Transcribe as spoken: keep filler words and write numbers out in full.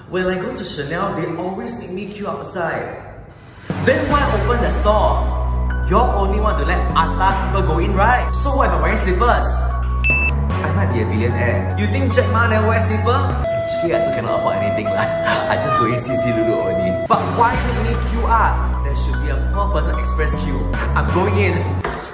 When I go to Chanel, they always make me queue outside. Then why open the store? Y'all only want to let atas people go in, right? So what if I'm wearing slippers? I might be a billionaire. You think Jack Ma never wear slipper? Actually, I still cannot afford anything lah. I just go in C C Lulu only. But why make me queue up? There should be a poor person express queue. I'm going in.